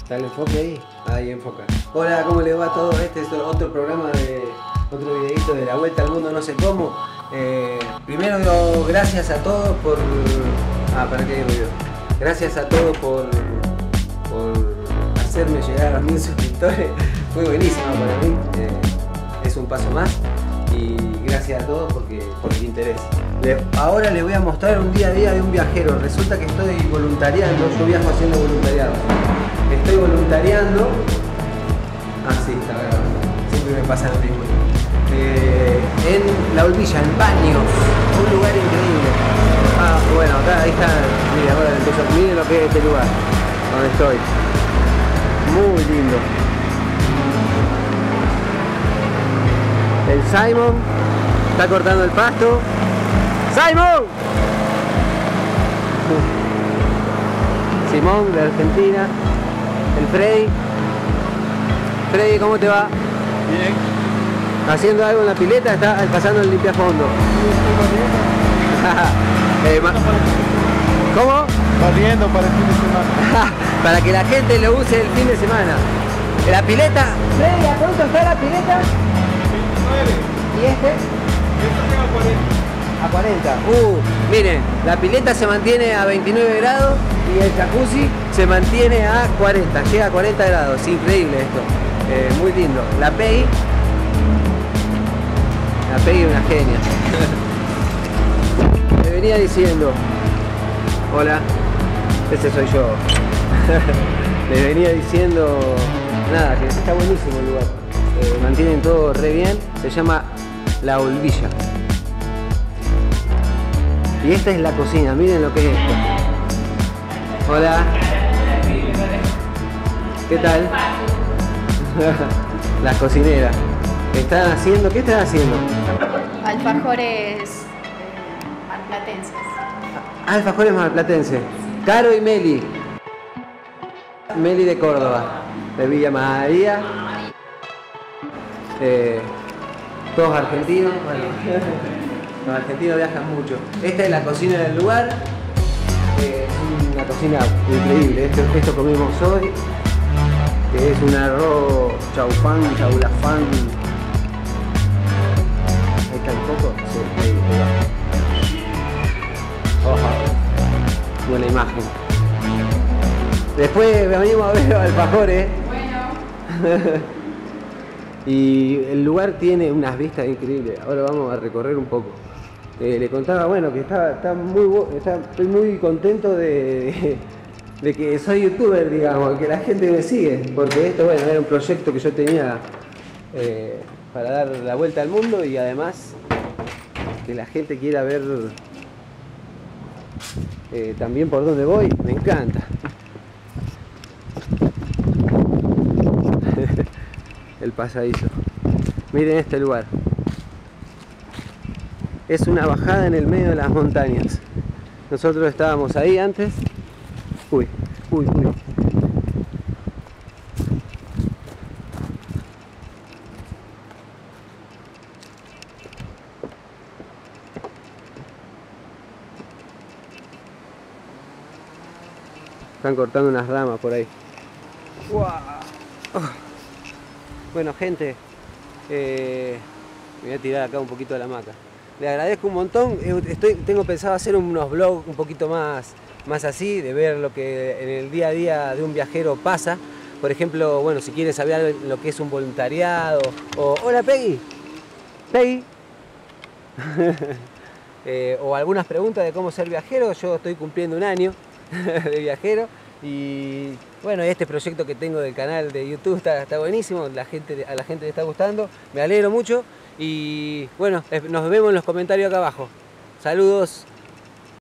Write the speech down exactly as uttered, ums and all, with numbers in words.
¿Está el enfoque ahí? Ahí enfoca. Hola, ¿cómo le va a todos? Este es otro programa de otro videito de la vuelta al mundo no sé cómo. Eh, primero gracias a todos por... Ah, para que ruido. Gracias a todos por, por hacerme llegar a mil suscriptores. Fue buenísimo para mí. Eh, es un paso más. Y gracias a todos porque, por el interés. Le, ahora les voy a mostrar un día a día de un viajero. Resulta que estoy voluntariando, yo viajo haciendo voluntariado. Estoy voluntariando. Ah, sí, está grabando. Siempre me pasa lo mismo. Eh, en La Olvilla, en Baños. Un lugar increíble. Ah, bueno, acá ahí está. Miren, ahora empiezo. Miren lo que es este lugar donde estoy. Muy lindo. El Simon está cortando el pasto. ¡Simon! Simón de Argentina. El Freddy. Freddy, ¿cómo te va? Bien. ¿Haciendo algo en la pileta? Está pasando el limpiafondo. eh, ¿Cómo? Barriendo para el fin de semana. Para que la gente lo use el fin de semana. La pileta. Freddy, ¿a cuánto está la pileta? veintinueve. ¿Y este? Esto llega a cuarenta. A cuarenta. Uh, miren, la pileta se mantiene a veintinueve grados y el jacuzzi se mantiene a cuarenta, llega a cuarenta grados. Es increíble esto. Eh, muy lindo. La Peggy. La Peggy es una genia. Me venía diciendo. Hola, ese soy yo. Les venía diciendo. Nada, que está buenísimo el lugar. Eh, mantienen todo re bien. Se llama La Olvilla. Y esta es la cocina, miren lo que es esto. Hola. ¿Qué tal? Las cocineras. ¿Están haciendo? ¿Qué están haciendo? Alfajores marplatenses. Alfajores marplatenses. Caro y Meli. Meli de Córdoba, de Villa María. Eh, todos argentinos. Bueno. Los argentinos viajan mucho. Esta es la cocina del lugar. Eh, es una cocina increíble. Esto, esto comimos hoy. Que es un arroz chaufán, chaulafán. Ahí está el coco. Sí, ahí, ahí va. Ojo. Buena imagen. Después venimos a ver los alfajores. Bueno. Y el lugar tiene unas vistas increíbles. Ahora vamos a recorrer un poco. Eh, le contaba, bueno, que está, está muy, está, estoy muy contento de, de, de que soy youtuber, digamos, que la gente me sigue, porque esto, bueno, era un proyecto que yo tenía eh, para dar la vuelta al mundo y además que la gente quiera ver eh, también por dónde voy, me encanta. El pasadizo. Miren este lugar. Es una bajada en el medio de las montañas. Nosotros estábamos ahí antes. Uy, uy, uy. Están cortando unas ramas por ahí. ¡Wow! Oh. Bueno, gente, eh, me voy a tirar acá un poquito de la hamaca. Le agradezco un montón. Estoy, tengo pensado hacer unos vlogs un poquito más, más así, de ver lo que en el día a día de un viajero pasa. Por ejemplo, bueno, si quieren saber lo que es un voluntariado, o hola Peggy, Peggy, eh, o algunas preguntas de cómo ser viajero. Yo estoy cumpliendo un año de viajero y bueno, este proyecto que tengo del canal de YouTube está, está buenísimo, la gente, a la gente le está gustando, me alegro mucho. Y bueno, nos vemos en los comentarios acá abajo. Saludos.